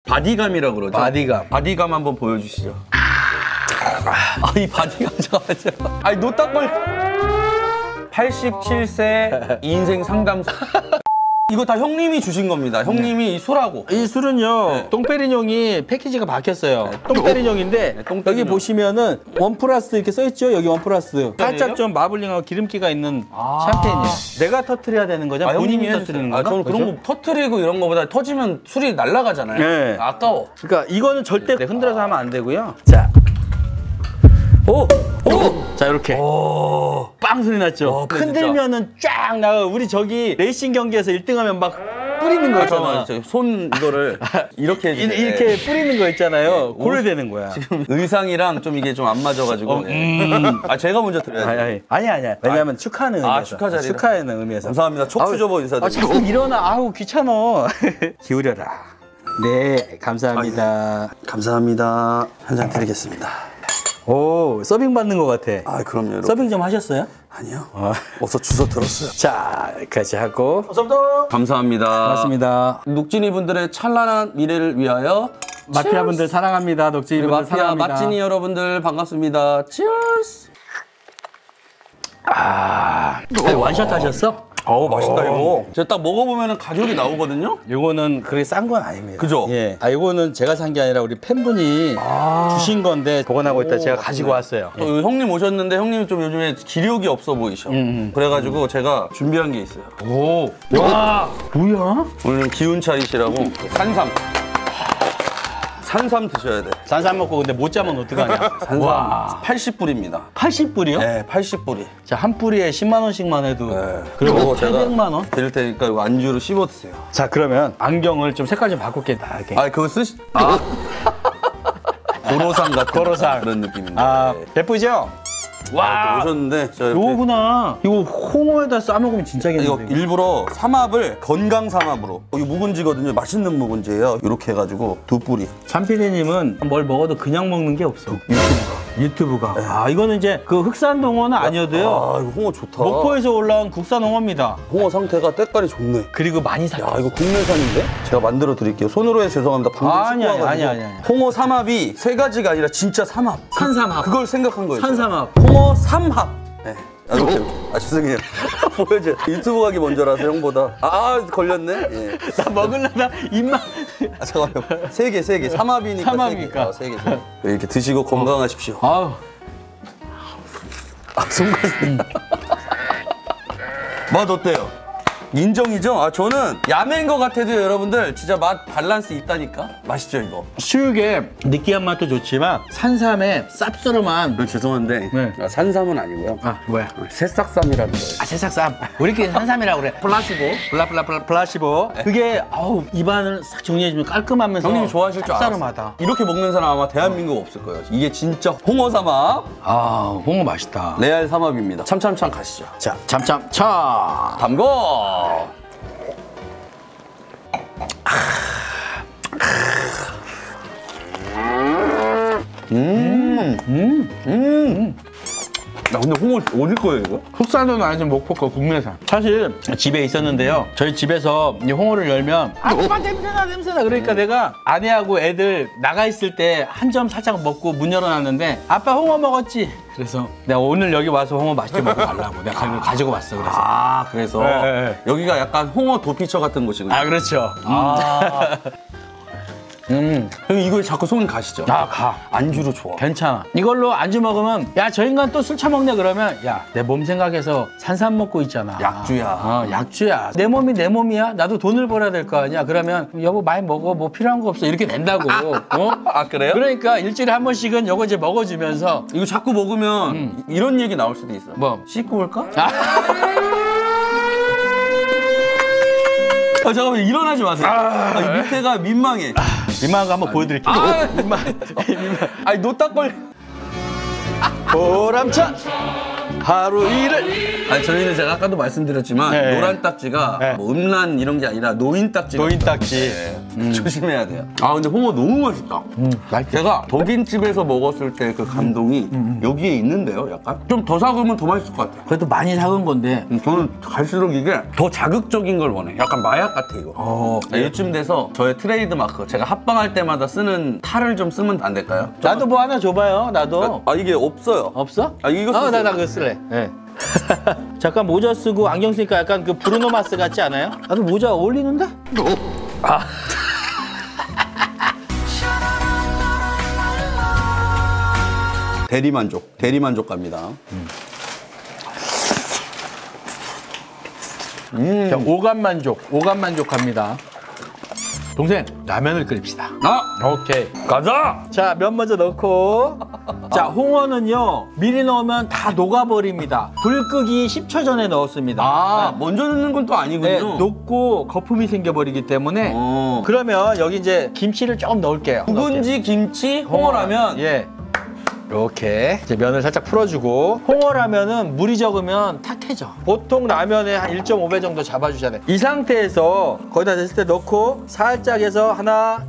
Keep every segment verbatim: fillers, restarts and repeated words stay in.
바디감이라고 그러죠. 바디감. 바디감 한번 보여주시죠. 아, 이 바디감 잠깐만요. 아니 노딱걸. 팔십칠 세 인생 상담소. 이거 다 형님이 주신 겁니다. 형님이 네. 이 술하고. 이 술은요, 네. 똥페리뇽이 패키지가 바뀌었어요. 네. 똥페리뇽인데 네, 똥페리뇽. 여기 보시면은 원 플러스 이렇게 써있죠? 여기 원 플러스. 살짝 좀 마블링하고 기름기가 있는 아 샴페인이에요. 내가 터트려야 되는 거죠? 아, 본인이 터트리는 거죠? 아, 저는 그런 거 터트리고 이런 거보다 터지면 술이 날아가잖아요. 네. 아까워. 그러니까 이거는 절대 네. 흔들어서 하면 안 되고요. 자. 오! 오! 자, 이렇게. 오. 빵 소리 났죠? 오, 흔들면은 쫙 나가. 우리 저기 레이싱 경기에서 일 등 하면 막 뿌리는 거 있잖아. 손 이거를 이렇게 해주세요. 이렇게 뿌리는 거 있잖아요. 네. 그래 되는 거야. 지금 의상이랑 좀 이게 좀 안 맞아가지고. 어, 음. 아, 제가 먼저 드려야죠. 아니, 아니, 아니. 아니야. 왜냐면 아, 축하하는 의미에서. 아, 축하 자리. 축하하는 의미에서. 감사합니다. 촉수 접어 인사드립니다. 아, 자꾸 일어나. 아우, 귀찮아. 기울여라. 네, 감사합니다. 아, 예. 감사합니다. 한 잔 드리겠습니다. 오, 서빙 받는 것 같아. 아, 그럼요. 이렇게. 서빙 좀 하셨어요? 아니요. 어. 어서 주소 들었어요. 자, 여기까지 하고. 감사합니다. 감사합니다. 고맙습니다. 녹진이 분들의 찬란한 미래를 위하여. 마피아 분들 사랑합니다. 녹진이 분들 마피아, 사랑합니다. 맛진이 여러분들 반갑습니다. 치얼스. 아, 원샷 하셨어? 어우, 맛있다, 이거. 제가 딱 먹어보면 가격이 나오거든요? 요거는 그렇게 싼 건 아닙니다. 그죠? 예. 아, 요거는 제가 산 게 아니라 우리 팬분이 아 주신 건데 보관하고 있다 제가 가지고 왔어요. 또 예. 형님 오셨는데 형님 좀 요즘에 기력이 없어 보이셔. 음. 그래가지고 제가 준비한 게 있어요. 오. 와. 뭐야? 오늘 기운 차리시라고 산삼. 산삼 드셔야 돼. 산삼 먹고 근데 못 자면 어떡하냐? 산삼 와. 팔십 불입니다. 팔십 불이요? 네, 팔십 불이. 자, 한 뿌리에 십만 원씩만 해도. 네. 그리고 팔백만 원? 드릴 테니까 이거 안주로 씹어 드세요. 자, 그러면 안경을 좀 색깔 좀 바꿀게. 이렇게. 아, 그거 쓰시. 아. 고로상 같은 고로상. 그런 느낌인데. 아, 예쁘죠? 와, 아, 오셨는데 저 이렇게... 요거구나. 이거 홍어에다 싸 먹으면 진짜 괜찮은데. 이거 일부러 삼합을 건강 삼합으로. 이거 묵은지거든요. 맛있는 묵은지예요. 이렇게 해가지고 두 뿌리. 참피디님은 뭘 먹어도 그냥 먹는 게 없어. 유튜브가. 유튜브가. 네. 아, 이거는 이제 그 흑산 홍어는 아니어도요. 아, 이거 홍어 좋다. 목포에서 올라온 국산 홍어입니다. 홍어 상태가 때깔이 좋네. 그리고 많이 사. 야, 이거 국내산인데? 제가 만들어 드릴게요. 손으로 해서 죄송합니다. 방금 아니, 아니, 아니, 아니, 아니. 홍어 삼합이 세 가지가 아니라 진짜 삼합. 산삼합. 그걸 생각한 거예요. 산삼합. 홍어 삼합. 네. 아, 이렇게, 이렇게. 아, 죄송해요. 보여줘. 유튜브 가기 먼저라서 형보다. 아, 걸렸네. 예. 나 먹으려다 입만. 아, 잠깐만요. 세 개, 세 개. 삼합이니까. 삼합이니까. 세 개. 아, 세 개. 이렇게 드시고 건강하십시오. 아우. 아, 손까지. 음. 맛 어때요? 인정이죠? 아, 저는 야매인 것 같아도 여러분들 진짜 맛 밸런스 있다니까? 맛있죠, 이거? 수육의 느끼한 맛도 좋지만 산삼의 쌉싸름한. 아, 죄송한데 네. 아, 산삼은 아니고요. 아, 뭐야? 새싹삼이라는 거예요. 아, 새싹쌈. 우리끼리 산삼이라고 그래. 플라시보. 블라블라블라 플라시보. 네. 그게 아우 입안을 싹 정리해주면 깔끔하면서 형님이 좋아하실 줄 알았어. 쌉싸름하다. 이렇게 먹는 사람 아마 대한민국 없을 거예요. 이게 진짜 홍어 삼합. 아, 홍어 맛있다. 레알 삼합입니다. 참참참 가시죠. 자, 참참차. 담궈. 음, 음, 음. 야, 근데 홍어 어디 거예요, 이거? 흑산도는 아니지만 목포 거 국내산. 사실 집에 있었는데요. 저희 집에서 이 홍어를 열면 아빠 냄새나 냄새나. 그러니까 내가 아내하고 애들 나가 있을 때 한 점 살짝 먹고 문 열어놨는데 아빠 홍어 먹었지? 그래서 내가 오늘 여기 와서 홍어 맛있게 먹고 가려고 내가 아, 가지고 왔어. 그래서. 아, 그래서 네, 네, 네. 여기가 약간 홍어 도피처 같은 곳이군요. 아, 그렇죠. 아. 음. 형님 이거 자꾸 손 가시죠? 아, 가. 안주로 좋아. 괜찮아. 이걸로 안주 먹으면 야, 저 인간 또 술 처먹네 그러면 야, 내 몸 생각해서 산삼 먹고 있잖아. 약주야. 어, 약주야. 내 몸이 내 몸이야. 나도 돈을 벌어야 될 거 아니야. 그러면 여보 많이 먹어. 뭐 필요한 거 없어. 이렇게 낸다고. 어? 아, 그래요? 그러니까 일주일에 한 번씩은 요거 이제 먹어주면서. 이거 자꾸 먹으면 음. 이런 얘기 나올 수도 있어. 뭐? 씻고 올까? 아. 아, 잠깐만 일어나지 마세요. 아, 아, 밑에가 민망해. 아, 민망한 거 한번 보여드릴게요. 아, 민망. 민망. 아니 노딱걸. 보람찬 하루 일을. 아니 저희는 제가 아까도 말씀드렸지만 네. 노란 딱지가 네. 뭐 음란 이런 게 아니라 노인 딱지. 노인 딱지. 네. 조심해야 돼요. 아 근데 홍어 너무 맛있다. 음, 맛있다. 제가 덕인집에서 먹었을 때 그 감동이 여기에 있는데요, 약간 좀 더 사으면 더 맛있을 것 같아요. 그래도 많이 사은 건데. 음, 저는 갈수록 이게 더 자극적인 걸 원해. 약간 마약 같아 이거. 어, 아, 이쯤 돼서 저의 트레이드 마크, 제가 합방할 때마다 쓰는 탈을 좀 쓰면 안 될까요? 나도 뭐 하나 줘봐요. 나도. 아 이게 없어요. 없어? 아 이거 어, 쓰세요. 나, 나 그거 쓸래. 네. 잠깐 모자 쓰고 안경 쓰니까 약간 그 브루노 마스 같지 않아요? 나도 모자 어울리는데? 아. 대리만족, 대리만족 갑니다. 자, 오감만족, 오감만족합니다. 동생, 라면을 끓입시다. 아 오케이. 가자. 자, 면 먼저 넣고. 자, 홍어는요, 미리 넣으면 다 녹아버립니다. 불 끄기 십 초 전에 넣었습니다. 아 먼저 넣는 건 또 네, 아니군요. 녹고 거품이 생겨버리기 때문에. 어. 그러면 여기 이제 김치를 좀 넣을게요. 묵은지, 김치, 홍어라면. 예. 이렇게 이제 면을 살짝 풀어주고, 홍어라면은 물이 적으면 탁해져. 보통 라면에 한 일 점 오 배 정도 잡아주잖아요. 이 상태에서 거의 다 됐을 때 넣고 살짝 해서 하나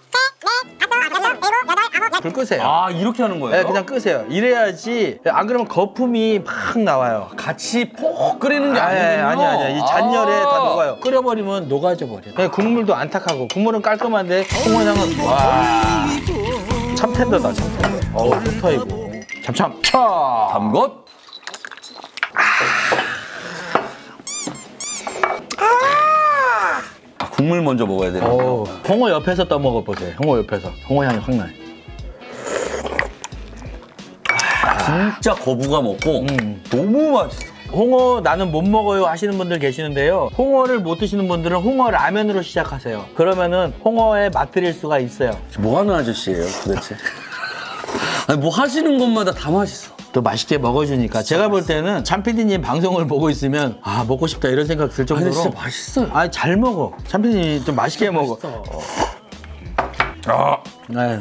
불 끄세요. 아 이렇게 하는 거예요? 네, 그냥 끄세요. 이래야지. 안 그러면 거품이 막 나와요. 같이 폭 끓이는 게 아니, 아니군요. 아니, 아니, 아니. 이 잔열에 아. 다 녹아요. 끓여버리면 녹아져 버려. 네, 국물도 안 탁하고, 국물은 깔끔한데 홍어향은 와, 참 텐더다, 참 텐더. 어우, 좋다 이거. 참참. 차. 담것. 아, 국물 먼저 먹어야 되나? 어, 홍어 옆에서 떠먹어 보세요. 홍어 옆에서. 홍어 향이 확 나요. 진짜 거부감 없고 음. 너무 맛있어. 홍어 나는 못 먹어요 하시는 분들 계시는데요. 홍어를 못 드시는 분들은 홍어 라면으로 시작하세요. 그러면은 홍어에 맛들일 수가 있어요. 뭐 하는 아저씨예요, 도대체? 아니, 뭐 하시는 것마다 다 맛있어. 또 맛있게 먹어주니까. 제가 볼 때는 참 피디님 방송을 보고 있으면 아, 먹고 싶다 이런 생각 들 정도로. 아니, 진짜 맛있어요. 아, 잘 먹어. 참 피디님 좀 맛있게 먹어. 아. 네.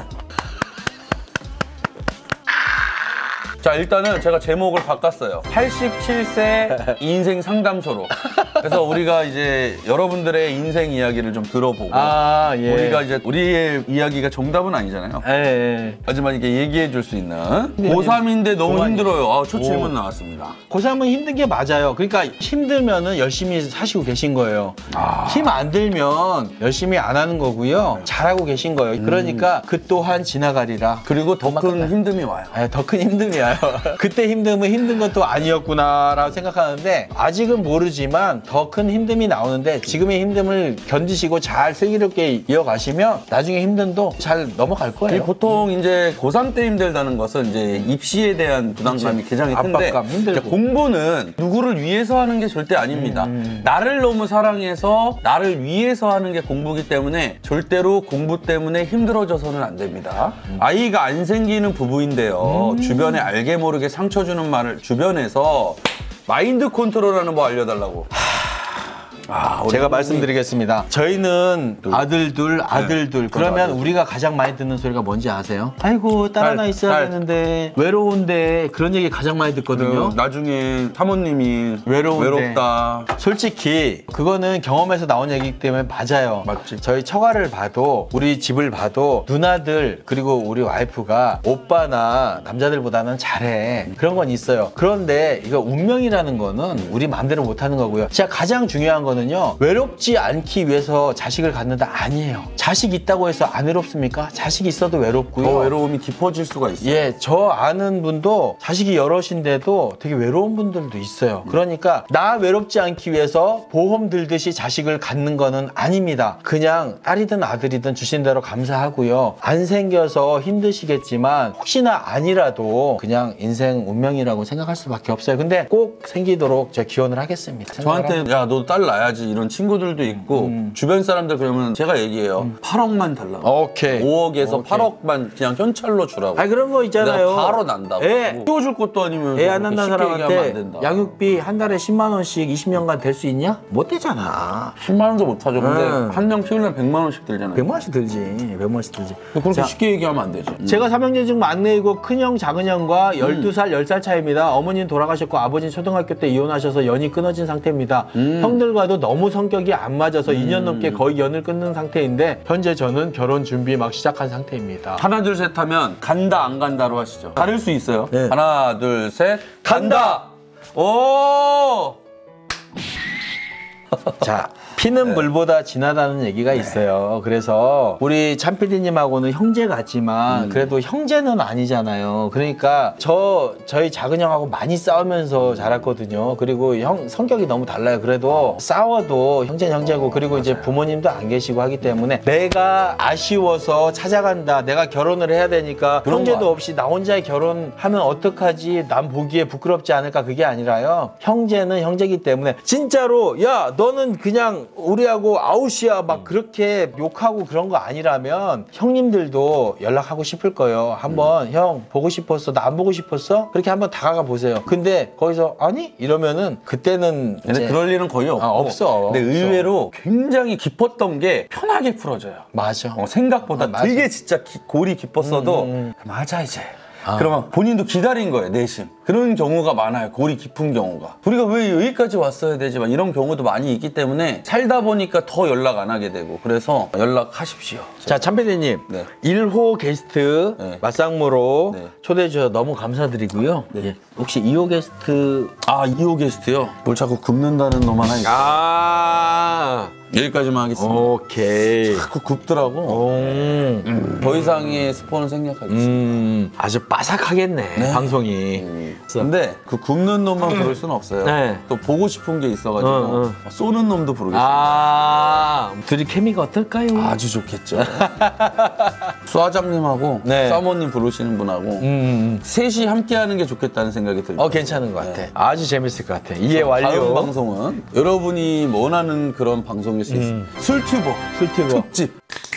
자, 일단은 제가 제목을 바꿨어요. 팔십칠 세 인생 상담소로. 그래서 우리가 이제 여러분들의 인생 이야기를 좀 들어보고 아, 예. 우리가 이제 우리의 이야기가 정답은 아니잖아요. 예, 예. 하지만 이게 얘기해 줄 수 있는 네, 고삼인데 너무 고삼이- 힘들어요. 아, 첫 오. 질문 나왔습니다. 고삼은 힘든 게 맞아요. 그러니까 힘들면은 열심히 사시고 계신 거예요. 아. 힘 안 들면 열심히 안 하는 거고요. 잘하고 계신 거예요. 그러니까 그 또한 지나가리라. 그리고 더 큰 힘듦이 와요. 더 큰 힘듦이 와요. 그때 힘듦은 힘든 건 또 아니었구나라고 생각하는데, 아직은 모르지만 더 큰 힘듦이 나오는데 지금의 힘듦을 견디시고 잘 슬기롭게 이어가시면 나중에 힘듦도 잘 넘어갈 이 거예요. 보통 이제 고삼 때 힘들다는 것은 이제 입시에 대한 부담감이 그치. 굉장히 큰데 압박감, 힘들고. 이제 공부는 누구를 위해서 하는 게 절대 아닙니다. 음. 나를 너무 사랑해서 나를 위해서 하는 게 공부기 때문에 절대로 공부 때문에 힘들어져서는 안 됩니다. 음. 아이가 안 생기는 부부인데요. 주변에 알게 모르게 상처 주는 말을 주변에서 마인드 컨트롤하는 법 알려달라고. 아, 우리 제가 부모님이- 말씀드리겠습니다. 저희는 아들 둘, 아들 둘. 그러면 아들 둘. 우리가 가장 많이 듣는 소리가 뭔지 아세요? 아이고, 딸 하나 딸, 있어야 딸. 되는데 외로운데, 그런 얘기 가장 많이 듣거든요. 그 나중에 사모님이 외로운데. 외롭다. 솔직히 그거는 경험에서 나온 얘기이기 때문에 맞아요. 맞지. 저희 처가를 봐도, 우리 집을 봐도 누나들 그리고 우리 와이프가 오빠나 남자들보다는 잘해. 그런 건 있어요. 그런데 이거 운명이라는 거는 우리 마음대로 못하는 거고요. 진짜 가장 중요한 거는요, 외롭지 않기 위해서 자식을 갖는다 아니에요. 자식 있다고 해서 안 외롭습니까? 자식 있어도 외롭고요. 더 외로움이 깊어질 수가 있어요. 예, 저 아는 분도 자식이 여럿인데도 되게 외로운 분들도 있어요. 그러니까 나 외롭지 않기 위해서 보험 들듯이 자식을 갖는 거는 아닙니다. 그냥 딸이든 아들이든 주신 대로 감사하고요. 안 생겨서 힘드시겠지만 혹시나 아니라도 그냥 인생 운명이라고 생각할 수밖에 없어요. 근데 꼭 생기도록 제가 기원을 하겠습니다. 저한테 야 너 딸 낳아야지 이런 친구들도 있고 주변 사람들 그러면 제가 얘기해요. 팔억만 달라고. 오케이. 오억에서 오케이. 팔억만 그냥 현찰로 주라고. 아니 그런 거 있잖아요. 내가 바로 난다고. 예. 키워줄 것도 아니면 애 안 낳는 사람한테 된다. 양육비 한 달에 십만 원씩 이십 년간 될 수 있냐? 못 되잖아. 십만 원도 못 하죠. 근데 응. 한 명 키우려면 백만 원씩 들잖아요. 백만 원씩 들지. 백만 원씩 들지. 그렇게 자, 쉽게 얘기하면 안 되지. 제가 삼형제 중 막내이고 큰형, 작은형과 열두 살, 열 살 차이입니다. 어머니는 돌아가셨고 아버지는 초등학교 때 이혼하셔서 연이 끊어진 상태입니다. 음. 형들과도 형님하고는 너무 성격이 안 맞아서 이 년 넘게 거의 연을 끊는 상태인데 현재 저는 결혼 준비 막 시작한 상태입니다. 하나 둘 셋 하면 간다 안 간다로 하시죠. 가릴 수 있어요. 네. 하나 둘 셋 간다. 오. 자, 피는 물보다 진하다는 얘기가 있어요. 그래서 우리 참 피디님하고는 형제 같지만 음. 그래도 형제는 아니잖아요. 그러니까 저 저희 작은 형하고 많이 싸우면서 자랐거든요. 그리고 형 성격이 너무 달라요. 그래도 싸워도 형제는 형제고 그리고 이제 부모님도 안 계시고 하기 때문에 내가 아쉬워서 찾아간다. 내가 결혼을 해야 되니까 그런 형제도 거 없이 나 혼자 결혼하면 어떡하지? 남 보기에 부끄럽지 않을까? 그게 아니라요. 형제는 형제기 때문에 진짜로 야 너는 그냥 우리하고 아웃이야 막 그렇게 욕하고 그런 거 아니라면 형님들도 연락하고 싶을 거예요. 한번 형 보고 싶었어 나 안 보고 싶었어? 그렇게 한번 다가가 보세요. 근데 거기서 아니? 이러면은 그때는 근데 이제 그럴 일은 거의 없고. 아, 없어. 근데 없어. 의외로 굉장히 깊었던 게 편하게 풀어져요. 맞아. 어, 생각보다 아, 맞아. 되게 진짜 기- 골이 깊었어도 음, 음. 맞아 이제. 그러면 본인도 기다린 거예요, 내심. 그런 경우가 많아요, 골이 깊은 경우가. 우리가 왜 여기까지 왔어야 되지? 막 이런 경우도 많이 있기 때문에 살다 보니까 더 연락 안 하게 되고. 그래서 연락하십시오. 자, 참 피디님. 네. 일 호 게스트 네. 맞상무로 네. 초대해 주셔서 너무 감사드리고요. 예. 혹시 이 호 게스트 아, 이 호 게스트요? 뭘 자꾸 굽는다는 놈만 하니까. 아 여기까지만 하겠습니다. 오케이. 자꾸 굽더라고. 음. 더 이상의 스포는 생략하겠습니다. 음, 아주 빠삭하겠네, 네. 방송이. 근데 그 굽는 놈만 부를 수는 없어요. 네. 또 보고 싶은 게 있어가지고 어, 어. 쏘는 놈도 부르겠습니다. 아, 둘이 케미가 어떨까요? 아주 좋겠죠. 수아잡님하고 네. 사모님 부르시는 분하고 음, 셋이 함께하는 게 좋겠다는 생각이 들어요. 어, 괜찮은 것 같아. 아주 재밌을 것 같아. 이해 완료. 다음 방송은 여러분이 원하는 그런 방송일 수 있습니다. 술튜버 술튜버. 특집.